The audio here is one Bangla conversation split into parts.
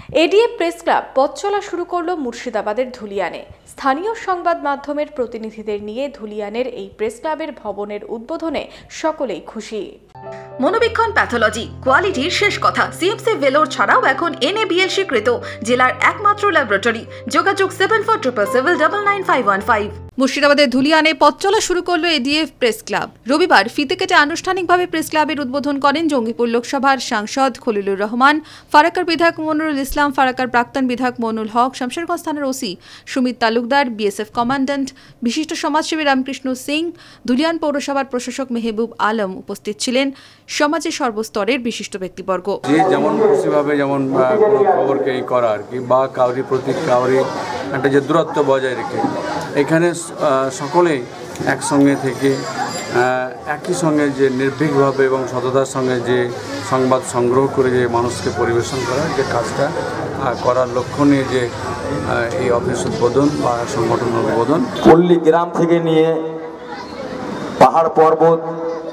এডিএফ প্রেস ক্লাব পথ চলা শুরু করলো মুর্শিদাবাদের ধুলিয়ানে। স্থানীয় সংবাদ মাধ্যমের প্রতিনিধিদের নিয়ে ধুলিয়ানের এই প্রেস ক্লাবের ভবনের উদ্বোধনে সকলেই খুশি। মনোবীক্ষণ প্যাথোলজি কোয়ালিটির শেষ কথা। সিএমসি ভেলোর ছাড়াও এখন NABL স্বীকৃত জেলার একমাত্র ল্যাবরেটরি। যোগাযোগ 7477999515। মুর্শিদাবাদের ধুলিয়ানে পথ চলা শুরু করলো এডিএফ প্রেস ক্লাব। রবিবার ফিতে কেটে আনুষ্ঠানিকভাবে প্রেস ক্লাবের উদ্বোধন করেন জঙ্গিপুর লোকসভার সাংসদ খলিলুর রহমান, ফারাক্কার বিধায়ক মনিরুল ইসলাম, ফারাক্কার প্রাক্তন বিধায়ক মনুল হক, শামশেরগঞ্জ থানার OC Sumit Talukdar, BSF commandant বিশিষ্ট সমাজসেবী রামকৃষ্ণ সিং, ধুলিয়ান পৌরসভার প্রশাসক মেহবুব আলম উপস্থিত ছিলেন সমাজের সর্বস্তরের বিশিষ্ট ব্যক্তিবর্গ। যে যেমন খুশিভাবে যেমন কোনো খবরকে করা আর কি, বা কাউরি প্রতি কাউরি একটা যে দূরত্ব বজায় রেখে এখানে সকলেই একসঙ্গে থেকে একই সঙ্গে যে নির্ভীকভাবে এবং সততার সঙ্গে যে সংবাদ সংগ্রহ করে যে মানুষকে পরিবেশন করার যে কাজটা করার লক্ষ্য নিয়ে যে এই অফিস উদ্বোধন বা সংগঠন উদ্বোধন। পল্লী গ্রাম থেকে নিয়ে পাহাড় পর্বত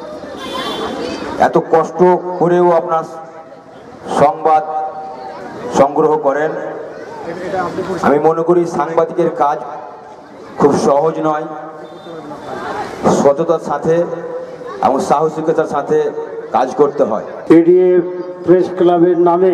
এত কষ্ট করেও আপনার সংবাদ সংগ্রহ করেন। আমি মনে করি সাংবাদিকের কাজ খুব সহজ নয়, সততার সাথে এবং সাহসিকতার সাথে কাজ করতে হয়। এডিএফ প্রেস ক্লাবের নামে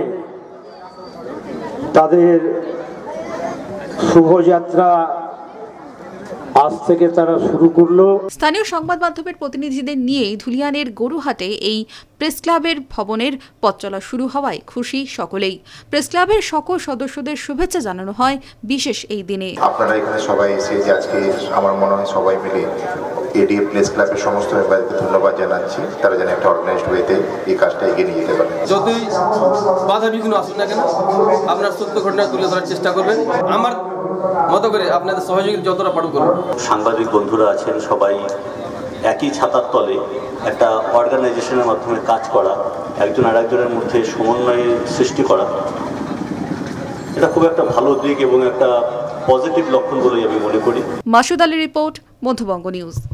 তাদের শুভযাত্রা আজ থেকে তারা শুরু করলো। স্থানীয় সংবাদ মাধ্যমের প্রতিনিধিদের নিয়ে ধুলিয়ানের গরুহাটে এই প্রেস ক্লাবের ভবনের পথ চলা শুরু হওয়ায় খুশি সকলেই। প্রেস ক্লাবের সকল সদস্যদের শুভেচ্ছা জানানো হয় বিশেষ এই দিনে। আপনারা এখানে সবাই এসে যে আজকে আমার মনে হয় সবাই মিলে এডিএফ প্রেস ক্লাবের সমস্ত মেম্বারকে ধন্যবাদ জানাচ্ছি। তারা যেন একটা অর্গানাইজড ওয়েতে এই কাজটা এগিয়ে নিয়ে যেতে পারে। যতই বাধা বিঘ্ন আসুন না কেন আপনার সত্য ঘটনা তুলে ধরার চেষ্টা করবেন। আমার মতো করে আপনাদের সহযোগিতা যতটা পারব করবেন। সাংবাদিক বন্ধুরা আছেন, সবাই একই ছাতার তলে একটা অর্গানাইজেশনের মাধ্যমে কাজ করা, একজন আরেকজনের মধ্যে সমন্বয়ের সৃষ্টি করা, এটা খুব একটা ভালো দিক এবং একটা পজিটিভ লক্ষণ বলেই আমি মনে করি। মাসুদ আলীর রিপোর্ট, মধ্যবঙ্গ নিউজ।